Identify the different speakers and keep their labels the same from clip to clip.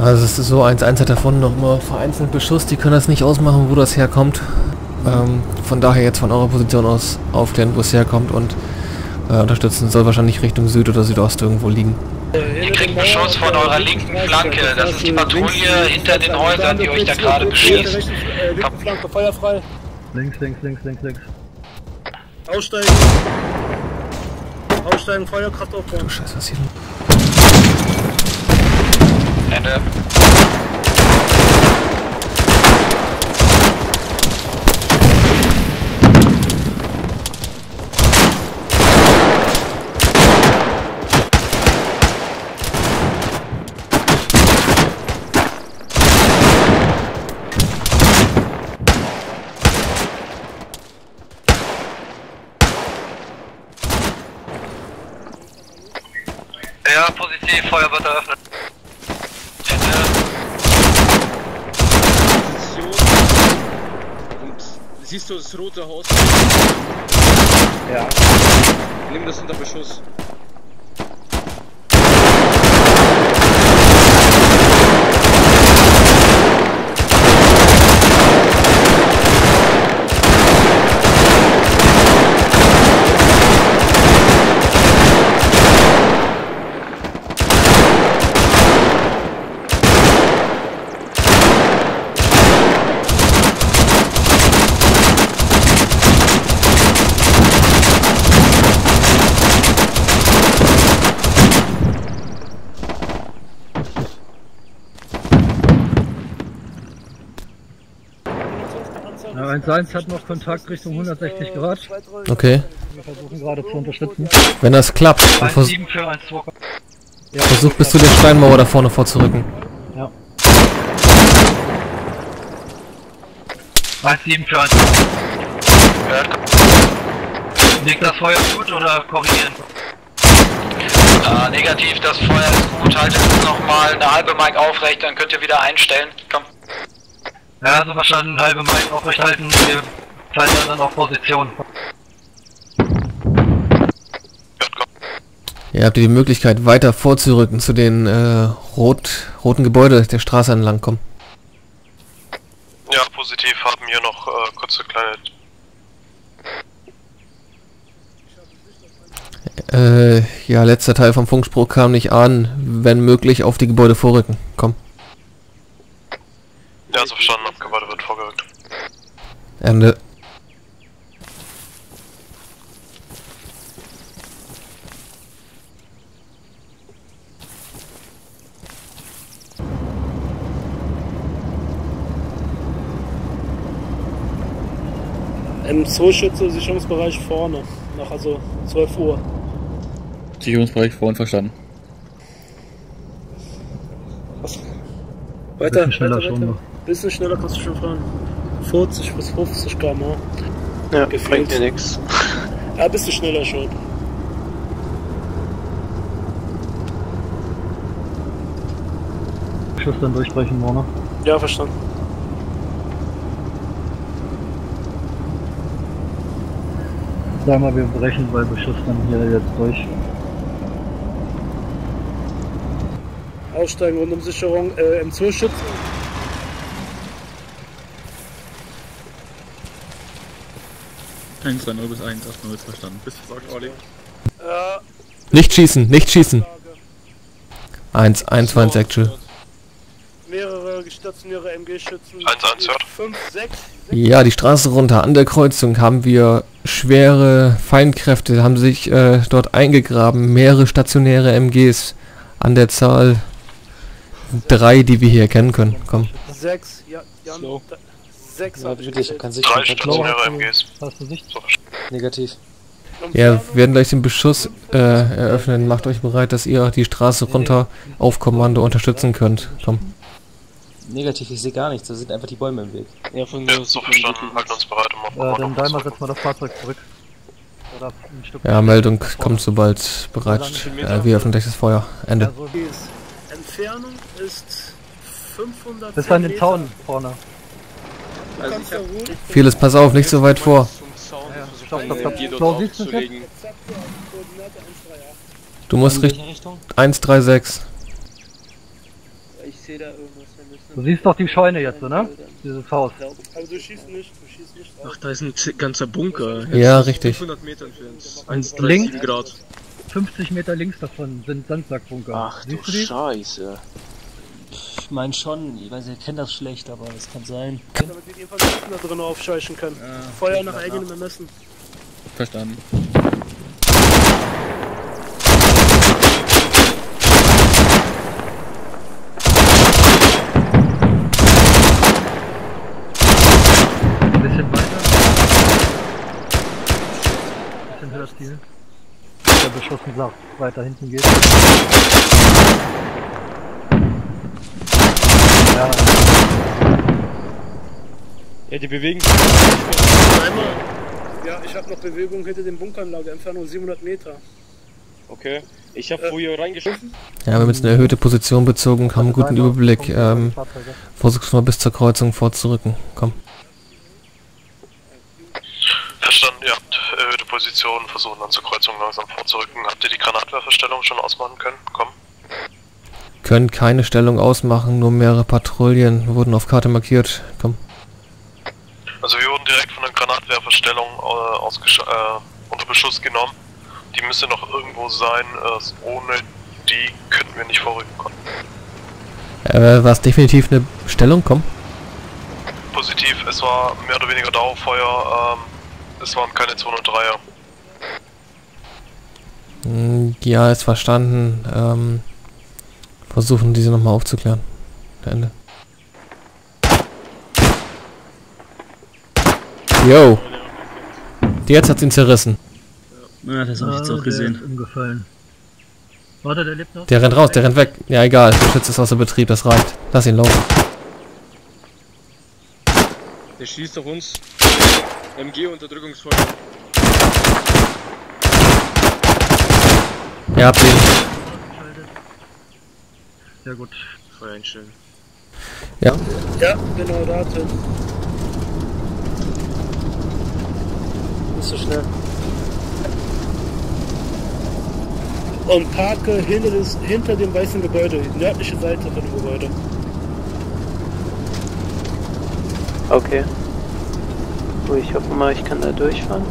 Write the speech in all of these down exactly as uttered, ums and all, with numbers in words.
Speaker 1: Also es ist so, eins eins hat davon noch mal vereinzelt Beschuss, die können das nicht ausmachen, wo das herkommt. Ähm, von daher jetzt von eurer Position aus aufklären, wo es herkommt und äh, unterstützen. Soll wahrscheinlich Richtung Süd oder Südost irgendwo liegen.
Speaker 2: Ihr kriegt Beschuss von eurer linken Flanke. Das ist die Patrouille hinter den Häusern, die euch da gerade beschießt.
Speaker 3: Linke Flanke, Feuer frei.
Speaker 4: Links, links, links, links, links.
Speaker 3: Aussteigen. Aussteigen, Feuerkraft aufbauen.
Speaker 1: Du Scheiße, was hier?
Speaker 2: Ende. Ja, positiv, Feuer wird eröffnet. Ende.
Speaker 5: Und siehst du das rote Haus?
Speaker 3: Ja.
Speaker 5: Nimm das unter Beschuss.
Speaker 4: Ja, eins eins hat noch Kontakt Richtung hundertsechzig Grad.
Speaker 1: Okay.
Speaker 4: Wir versuchen gerade zu unterstützen.
Speaker 1: Wenn das klappt, dann vers
Speaker 4: Ja,
Speaker 1: versuch bis zu der Steinmauer da vorne vorzurücken.
Speaker 4: Ja.
Speaker 2: eins sieben für eins. Legt das Feuer gut oder korrigieren? Äh, negativ, das Feuer ist gut. Haltet jetzt nochmal eine halbe Mic aufrecht, dann könnt ihr wieder einstellen. Komm. Ja, also verstanden, halbe Mic aufrecht halten. Wir zeigen dann auf Position.
Speaker 1: Ihr habt die Möglichkeit weiter vorzurücken zu den äh, rot, roten Gebäude der Straße entlang kommen.
Speaker 6: Ja, positiv, haben hier noch äh, kurze kleine...
Speaker 1: Äh, ja, letzter Teil vom Funkspruch kam nicht an. Wenn möglich, auf die Gebäude vorrücken. Komm.
Speaker 6: Ja, also verstanden, ab Gebäude wird vorgerückt.
Speaker 1: Ende.
Speaker 3: Im Zooschütze, Sicherungsbereich vorne. Nach also zwölf Uhr.
Speaker 7: Sicherungsbereich vorhin verstanden.
Speaker 3: Was? Weiter,
Speaker 4: Bisschen schneller
Speaker 3: weiter,
Speaker 4: schon
Speaker 3: weiter.
Speaker 4: noch.
Speaker 3: Bisschen schneller kannst du schon fahren. vierzig bis fünfzig Kilometer pro Stunde.
Speaker 6: Ja,
Speaker 3: Gefühlt.
Speaker 6: bringt dir nix.
Speaker 3: Ja, bist du schneller schon.
Speaker 4: Schuss dann durchbrechen, Warner.
Speaker 3: Ja, verstanden.
Speaker 4: Sag mal, wir brechen bei Beschuss dann hier jetzt durch.
Speaker 3: Aussteigen, Rundumsicherung äh, im Zooschützen.
Speaker 7: eins drei null bis eins acht null verstanden. Bis gesagt, Olli.
Speaker 3: Ja.
Speaker 1: Nicht schießen, nicht schießen. eins eins war ins Actual.
Speaker 3: Mehrere stationäre M G-Schützen.
Speaker 6: eins eins hört.
Speaker 3: fünf, sechs.
Speaker 1: Ja, die Straße runter. An der Kreuzung haben wir schwere Feindkräfte, haben sich äh, dort eingegraben. Mehrere stationäre M Gs an der Zahl drei, die wir hier erkennen können. Komm.
Speaker 3: sechs, ja, ja.
Speaker 5: Slow.
Speaker 3: sechs.
Speaker 8: Ja, wirklich, ich hab keinen
Speaker 6: Drei
Speaker 8: Sichtkontakt.
Speaker 6: stationäre M Gs.
Speaker 4: Hast du Sicht?
Speaker 6: So verstanden.
Speaker 8: Negativ.
Speaker 1: Ja, wir werden gleich den Beschuss äh, eröffnen. Macht euch bereit, dass ihr die Straße runter auf Kommando unterstützen könnt. Komm.
Speaker 8: Negativ, ich sehe gar nichts, da sind einfach die Bäume im Weg.
Speaker 5: Ja, von
Speaker 6: Ja, so verstanden, halten uns bereit, um auf
Speaker 4: Äh,
Speaker 6: Kommando
Speaker 4: dann Daimler,
Speaker 6: zu
Speaker 4: setz mal das Fahrzeug zurück. Oder ein Stück.
Speaker 1: Ja, Meldung kommt sobald bereit. Äh, wir öffnen gleich das Feuer. Ende.
Speaker 4: Also,
Speaker 3: Entfernung ist fünfhundert.
Speaker 4: bis an den Zaun vorne.
Speaker 5: Also ich hab
Speaker 1: Vieles, pass auf, nicht so weit vor.
Speaker 5: zum Zaun
Speaker 4: Ja,
Speaker 5: versucht,
Speaker 4: stopp, stopp, stopp.
Speaker 5: die dort
Speaker 4: Flo, siehst du das
Speaker 5: aufzulegen.
Speaker 1: Du musst
Speaker 8: In
Speaker 1: Richt
Speaker 8: welche Richtung?
Speaker 1: eins drei sechs.
Speaker 5: Ich sehe
Speaker 9: sehe da irgendwas. Wir müssen
Speaker 4: Du siehst doch die Scheune jetzt, ne? Dieses Haus.
Speaker 3: Aber du schießt nicht, du schießt nicht
Speaker 5: Ach,
Speaker 3: drauf.
Speaker 5: da ist ein z- ganzer Bunker.
Speaker 1: Ja, richtig.
Speaker 5: fünfhundert Meter entfernt.
Speaker 4: Links?
Speaker 5: dreißig Grad.
Speaker 4: fünfzig Meter links davon sind Sandsackbunker.
Speaker 5: Ach du
Speaker 4: Siehst du die?
Speaker 5: Scheiße.
Speaker 8: Ich meine schon, ich weiß, ihr kennt das schlecht, aber das kann sein.
Speaker 3: Damit wir die Informationen da drin aufscheuchen können.
Speaker 7: Ja,
Speaker 3: Feuer nach eigenem Ermessen.
Speaker 7: Verstanden.
Speaker 4: Ein bisschen weiter. Ein bisschen höher Stil. Der Beschuss sagt, weiter hinten geht. Ja.
Speaker 5: Ja, die bewegen sich.
Speaker 3: Einmal. Ja, ich habe noch Bewegung hinter dem Bunkeranlage, Entfernung siebenhundert Meter.
Speaker 5: Okay. Ich habe vorher reingeschossen.
Speaker 1: Ja, wir haben jetzt eine erhöhte Position bezogen, haben einen guten Überblick. Ähm, versuch's mal bis zur Kreuzung vorzurücken. Komm.
Speaker 6: Verstanden, ihr habt erhöhte Position, versuchen dann zur Kreuzung langsam vorzurücken. Habt ihr die Granatwerferstellung schon ausmachen können? Komm.
Speaker 1: Können keine Stellung ausmachen, nur mehrere Patrouillen wurden auf Karte markiert. Komm.
Speaker 6: Also wir wurden direkt von der Granatwerferstellung äh, ausgesch äh, unter Beschuss genommen. Die müsste noch irgendwo sein, äh, ohne die könnten wir nicht vorrücken. Komm.
Speaker 1: Äh, war es definitiv eine Stellung? Komm.
Speaker 6: Positiv, es war mehr oder weniger Dauerfeuer, ähm, es waren keine zwei null dreier.
Speaker 1: Hm, ja, ist verstanden. Ähm, versuchen diese nochmal aufzuklären. Ende. Yo! Jetzt hat's ihn zerrissen.
Speaker 7: Ja, das habe ich jetzt auch
Speaker 4: Der
Speaker 7: gesehen.
Speaker 4: ist umgefallen. Warte, der lebt noch?
Speaker 1: Der rennt raus, der rennt weg. Ja, egal. Der Schütze ist außer Betrieb, das reicht. Lass ihn laufen.
Speaker 5: Der schießt auf uns. M G-Unterdrückungsfeuer.
Speaker 1: Ja, habt ihn.
Speaker 4: Sehr gut.
Speaker 5: Feuer einstellen.
Speaker 1: Ja.
Speaker 3: Ja, genau, da drin. Nicht so schnell. Und parke hinter, des, hinter dem weißen Gebäude, die nördliche Seite von dem Gebäude.
Speaker 9: Okay. So, ich hoffe mal, ich kann da durchfahren.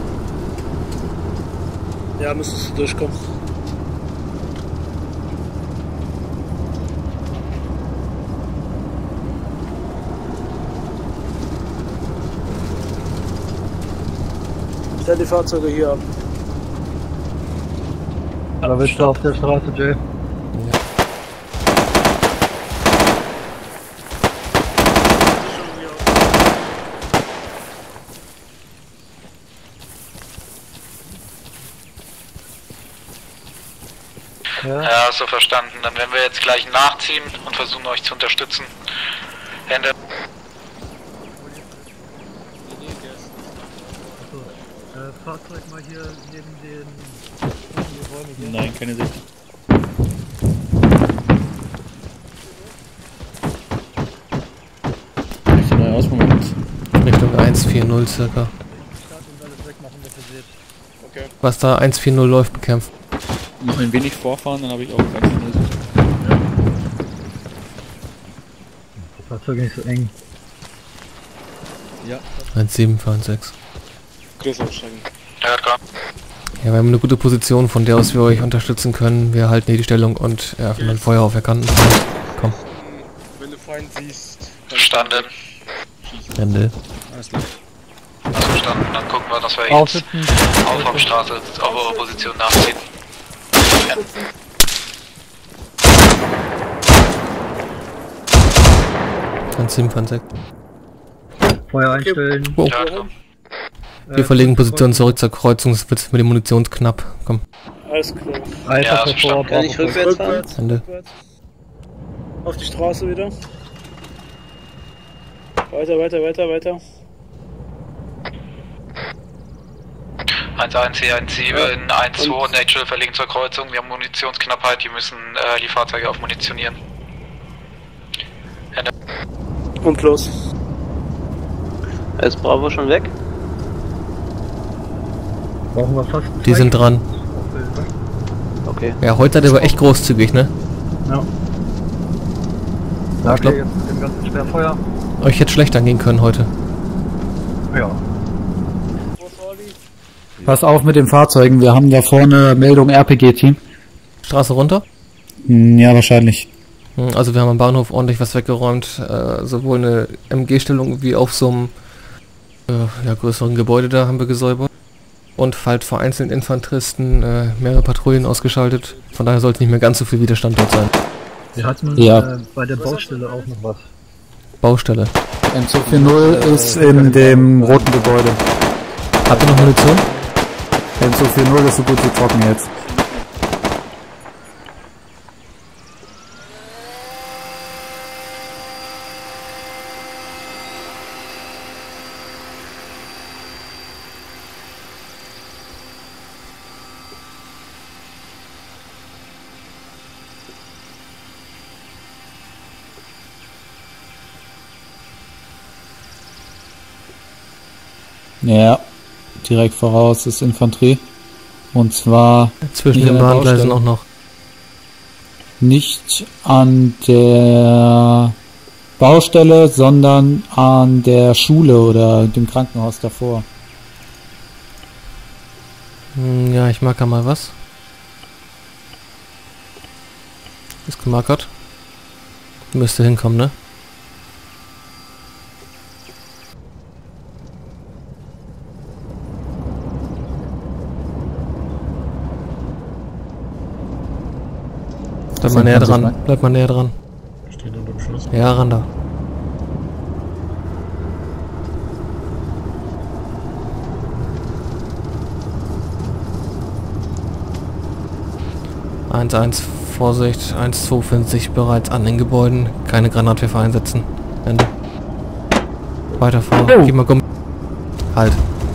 Speaker 3: Ja, müsstest du durchkommen. Stell die Fahrzeuge hier ab.
Speaker 4: Aber willst du auf der Straße, Jay? Ja.
Speaker 2: Ja, so verstanden. Dann werden wir jetzt gleich nachziehen und versuchen euch zu unterstützen. Hände.
Speaker 4: Äh, Fahrzeug mal hier neben den Räumen hier.
Speaker 7: Nein, keine Sicht. Ich sehe neu aus, Moment.
Speaker 1: Richtung eins vier null circa.
Speaker 4: Start und alles wegmachen, was ihr seht.
Speaker 5: Okay.
Speaker 1: Was da eins vier null läuft, bekämpft.
Speaker 7: Noch ein wenig vorfahren, dann habe ich auch ganz keine Sicht.
Speaker 4: Das Fahrzeug nicht so eng.
Speaker 7: Ja.
Speaker 1: eins sieben fünf sechs.
Speaker 5: Größer aussteigen.
Speaker 2: Ja, klar.
Speaker 1: Ja, wir haben eine gute Position, von der aus wir euch unterstützen können. Wir halten hier die Stellung und eröffnen dann Feuer auf erkannten Feind. Komm.
Speaker 5: Wenn du Feind siehst,
Speaker 2: Verstanden.
Speaker 1: Ende.
Speaker 7: Alles klar.
Speaker 2: Also verstanden. Dann gucken wir, dass wir jetzt
Speaker 4: Aufsitzen.
Speaker 2: auf Hauptstraße auf eure Position nachziehen. Ja.
Speaker 1: eins sieben fünf sechs.
Speaker 4: Feuer einstellen.
Speaker 1: Oh.
Speaker 2: Ja, klar.
Speaker 1: Wir verlegen Position zurück zur Kreuzung, es wird mit der Munition knapp. Komm.
Speaker 3: Alles klar.
Speaker 4: Alter,
Speaker 2: Ja,
Speaker 4: ja,
Speaker 2: ist
Speaker 4: vor,
Speaker 9: Kann ich rückwärts fahren?
Speaker 3: Rückwärts,
Speaker 1: Ende.
Speaker 3: rückwärts. Auf die Straße wieder. Weiter, weiter, weiter, weiter.
Speaker 2: eins eins hier, eins sieben, eins zwei, Natural verlegen zur Kreuzung. Wir haben Munitionsknappheit, die müssen äh, die Fahrzeuge aufmunitionieren. Hände.
Speaker 3: Und los.
Speaker 9: Ist Bravo schon weg?
Speaker 4: Brauchen wir fast.
Speaker 1: Die sind dran.
Speaker 9: Okay.
Speaker 1: Ja, heute hat er aber echt großzügig, ne?
Speaker 4: Ja. Da
Speaker 1: Ich glaub-
Speaker 4: jetzt mit dem ganzen Sperrfeuer.
Speaker 1: Euch hätte schlecht angehen können heute.
Speaker 4: Ja.
Speaker 10: Pass auf mit den Fahrzeugen, wir haben da vorne Meldung R P G-Team.
Speaker 1: Straße runter?
Speaker 10: Hm, ja, wahrscheinlich.
Speaker 1: Hm, Also wir haben am Bahnhof ordentlich was weggeräumt. Äh, sowohl eine M G-Stellung wie auf so einem äh, ja, größeren Gebäude da haben wir gesäubert. Und halt vereinzelt Infanteristen äh, mehrere Patrouillen ausgeschaltet. Von daher sollte nicht mehr ganz so viel Widerstand dort sein.
Speaker 4: Wir hatten
Speaker 10: Ja.
Speaker 4: äh, bei der Baustelle auch noch was.
Speaker 1: Baustelle.
Speaker 10: M zwei vierzig ist in dem roten Gebäude.
Speaker 1: Habt ihr noch Munition?
Speaker 10: M zwei vierzig ist so gut wie trocken jetzt. Ja, direkt voraus ist Infanterie. Und zwar
Speaker 1: Zwischen
Speaker 10: nicht
Speaker 1: den
Speaker 10: an der
Speaker 1: Bahngleisen
Speaker 10: Baustelle.
Speaker 1: auch noch.
Speaker 10: Nicht an der Baustelle, sondern an der Schule oder dem Krankenhaus davor.
Speaker 1: Hm, Ja, ich marker mal was. Ist gemarkert. Müsste hinkommen, ne? Bleib mal näher dran. Bleib mal näher dran.
Speaker 3: Steht unter Beschuss.
Speaker 1: Ja, ran da. eins eins, Vorsicht, eins zwei findet sich bereits an den Gebäuden. Keine Granatwerfer einsetzen. Ende. Weiter vor.
Speaker 10: Oh.
Speaker 1: Gib mal Gummi. Halt.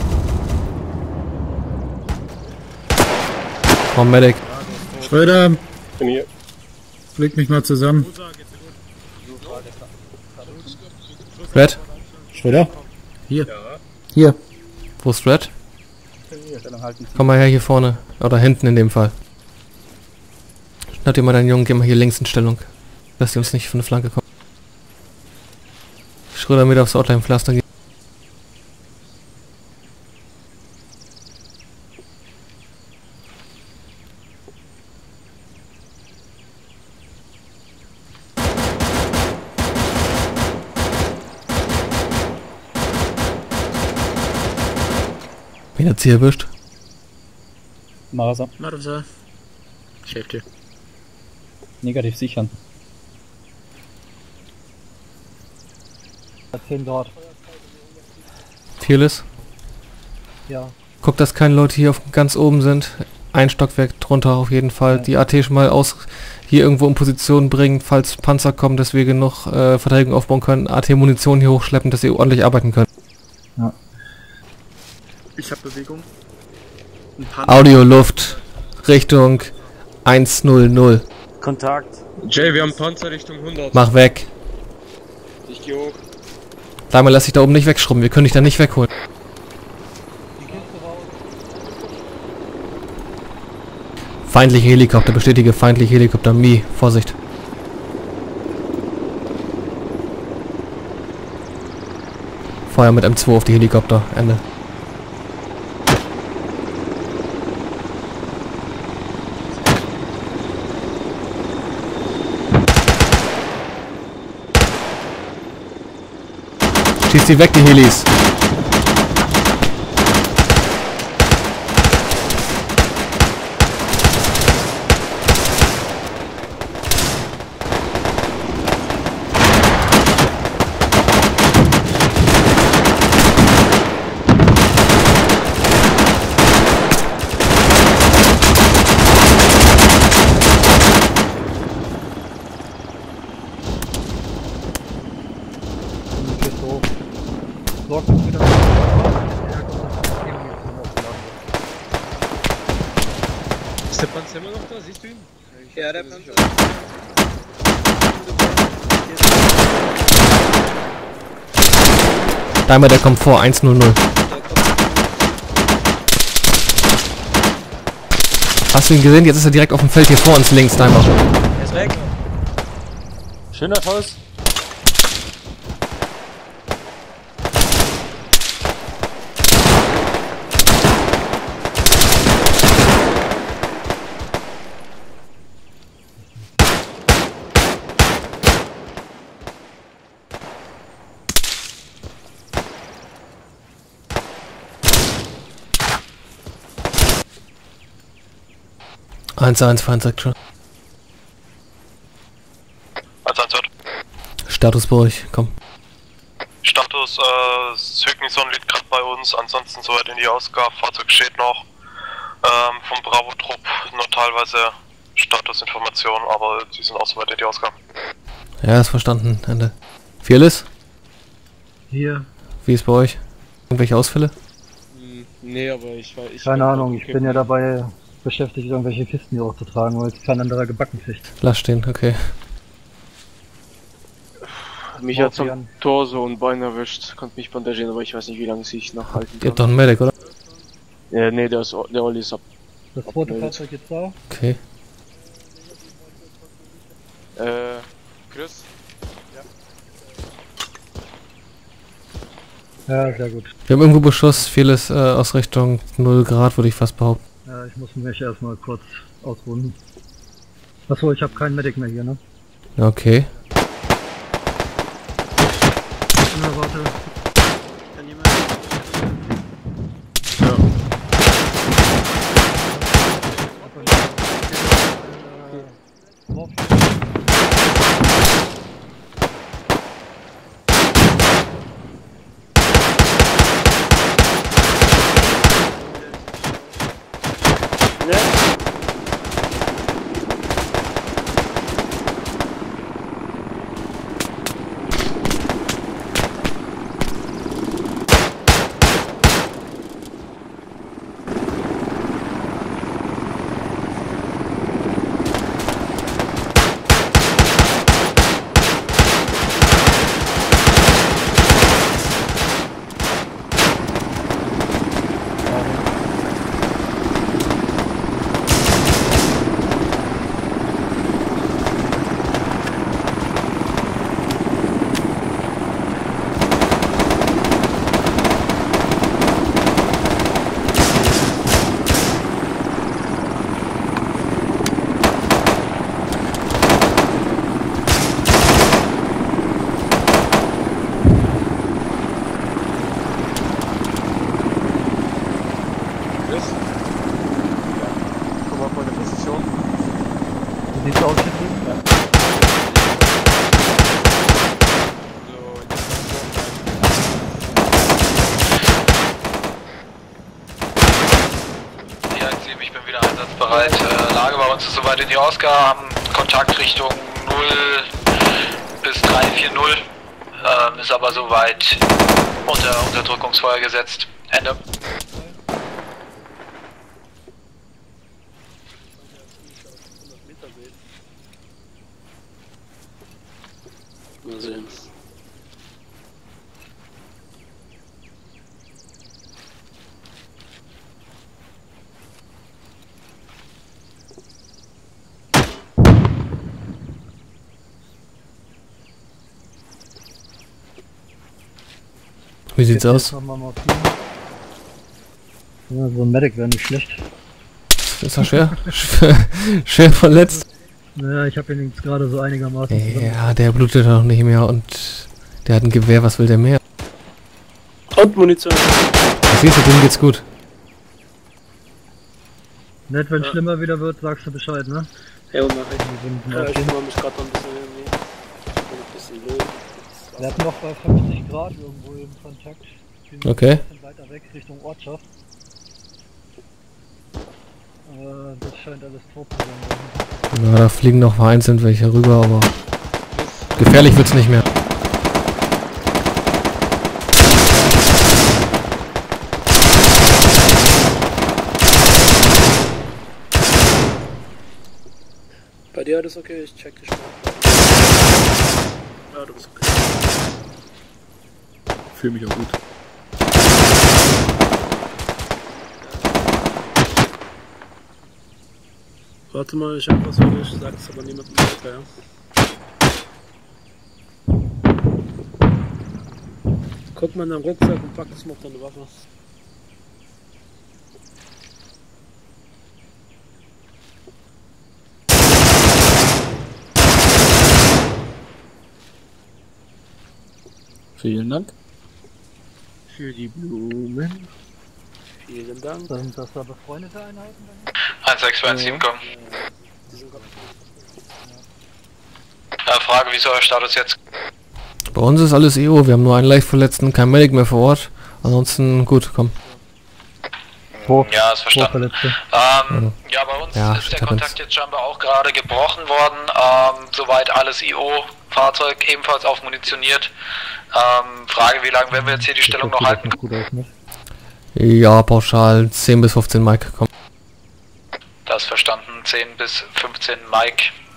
Speaker 1: Komm, Medic.
Speaker 10: Schröder,
Speaker 3: Bin hier.
Speaker 10: leg mich mal zusammen.
Speaker 1: Red?
Speaker 10: Schröder? Hier. Hier.
Speaker 1: Wo ist Red? Komm mal her hier vorne. Oder hinten in dem Fall. Schnapp dir mal deinen Jungen, geh mal hier links in Stellung. Lass die uns nicht von der Flanke kommen. Schröder mit aufs Outline-Pflaster gehen. Wen hat's hier erwischt?
Speaker 4: Marasa.
Speaker 7: Marasa. Ich helfe dir.
Speaker 4: Negativ sichern. zehn dort.
Speaker 1: Fearless.
Speaker 4: Ja.
Speaker 1: Guck, dass keine Leute hier auf ganz oben sind. Ein Stockwerk drunter auf jeden Fall. Die A T schon mal aus hier irgendwo in Position bringen, falls Panzer kommen, dass wir genug äh, Verteidigung aufbauen können. A T-Munition hier hochschleppen, dass sie ordentlich arbeiten können.
Speaker 4: Ja.
Speaker 7: Ich hab Bewegung. Ein paar
Speaker 1: Audio, Luft, Richtung eins null null.
Speaker 8: Kontakt.
Speaker 5: Jay, wir haben Panzer Richtung hundert.
Speaker 1: Mach weg.
Speaker 5: Ich geh hoch.
Speaker 1: Sag mal, lass dich da oben nicht wegschrubben. Wir können dich da nicht wegholen. Feindliche Helikopter, bestätige feindliche Helikopter. Mi, Vorsicht. Feuer mit M zwei auf die Helikopter. Ende. Schieß die weg, die Helis.
Speaker 5: Ist der Panzer immer noch da? Siehst du ihn?
Speaker 11: Ja, der Panzer.
Speaker 1: Einmal der kommt vor, eins null null. Hast du ihn gesehen? Jetzt ist er direkt auf dem Feld hier vor uns links, Timer.
Speaker 8: Er ist weg. Schöner Schuss.
Speaker 1: eins eins Feind schon.
Speaker 6: eins eins hört.
Speaker 1: Status bei euch, komm.
Speaker 6: Status, äh, Zögnison liegt gerade bei uns, ansonsten soweit in die Ausgabe, Fahrzeug steht noch. Ähm, vom Bravo-Trupp nur teilweise Statusinformationen, aber die sind auch soweit in die Ausgabe.
Speaker 1: Ja, ist verstanden, Ende. Fearless?
Speaker 4: Hier.
Speaker 1: Wie ist bei euch? Irgendwelche Ausfälle?
Speaker 5: Hm, nee, aber ich war... Ich
Speaker 4: Keine
Speaker 5: war
Speaker 4: Ahnung, ich
Speaker 5: okay.
Speaker 4: bin ja dabei beschäftigt, irgendwelche Kisten hier auszutragen, weil es kein anderer gebacken kriegt.
Speaker 1: Lass stehen, okay.
Speaker 7: Mich hat am Torso und Bein erwischt, konnte mich bandagieren, aber ich weiß nicht, wie lange sich noch halten
Speaker 1: Ihr
Speaker 7: kann.
Speaker 1: habt doch einen Medic, oder?
Speaker 7: Ja, nee, der, ist, der Olli ist ab.
Speaker 4: Das zweite Fahrzeug jetzt da?
Speaker 1: Okay.
Speaker 5: Äh, Chris?
Speaker 4: Ja, sehr gut.
Speaker 1: Wir haben irgendwo Beschuss, vieles äh, aus Richtung null Grad, würde ich fast behaupten.
Speaker 4: Ja, ich muss mich erstmal kurz ausruhen. Achso, ich habe keinen Medic mehr hier, ne?
Speaker 1: Okay.
Speaker 4: Na, warte.
Speaker 7: Kann jemand?
Speaker 5: Ja.
Speaker 2: Bereit. Äh, Lage bei uns ist soweit in die Oscar, haben Kontaktrichtung null bis drei vier null, ähm, ist aber soweit unter Unterdrückungsfeuer gesetzt. Ende.
Speaker 7: Mal sehen.
Speaker 1: Wie sieht's aus?
Speaker 4: Ja, so ein Medic wäre nicht schlecht.
Speaker 1: Ist er schwer? Schwer verletzt?
Speaker 4: Naja, ich habe ihn jetzt gerade so einigermaßen.
Speaker 1: Ja, der blutet noch nicht mehr und der hat ein Gewehr, was will der mehr?
Speaker 3: Und Munition.
Speaker 1: Siehst du, dem geht's gut.
Speaker 4: Nett, wenn es ja. schlimmer wieder wird, sagst du Bescheid, ne?
Speaker 3: Ja, mach ich. Ja, ich kümmere mich gerade noch ein bisschen irgendwie. Ich bin ein bisschen low.
Speaker 4: Wir hatten noch bei fünfzig Grad irgendwo im Kontakt.
Speaker 1: Okay.
Speaker 4: Ein bisschen weiter weg Richtung Ortschaft. Aber das scheint alles tot zu sein.
Speaker 1: Na, da fliegen noch vereinzelt welche rüber, aber gefährlich wird's nicht mehr.
Speaker 3: Bei dir alles okay? Ich check dich mal. Ja, du bist okay.
Speaker 5: Ich fühle mich auch gut.
Speaker 3: Warte mal, ich hab was für dich, sag's aber niemandem weiter, ja? Guck mal in deinen Rucksack und pack das mal auf deine Waffe.
Speaker 5: Vielen Dank.
Speaker 3: Für die Blumen. Vielen Dank.
Speaker 4: Sind das da befreundete Einheiten?
Speaker 2: eins sechs zwei eins sieben kommen. Äh, Frage, wie ist euer Status jetzt?
Speaker 1: Bei uns ist alles E O, wir haben nur einen leicht Verletzten, kein Medic mehr vor Ort. Ansonsten gut, komm.
Speaker 4: Wo?
Speaker 2: Ja, ist verstanden. Ähm, ja. ja, bei uns
Speaker 1: ja,
Speaker 2: ist der Kontakt jetzt scheinbar auch gerade gebrochen worden. Ähm, soweit alles I O, Fahrzeug ebenfalls aufmunitioniert. Ähm, Frage, wie lange werden wir jetzt hier die
Speaker 4: das
Speaker 2: Stellung noch halten?
Speaker 4: Gut aus, ne?
Speaker 1: Ja, pauschal zehn bis fünfzehn Mike, komm.
Speaker 2: Das ist verstanden, zehn bis fünfzehn Mike.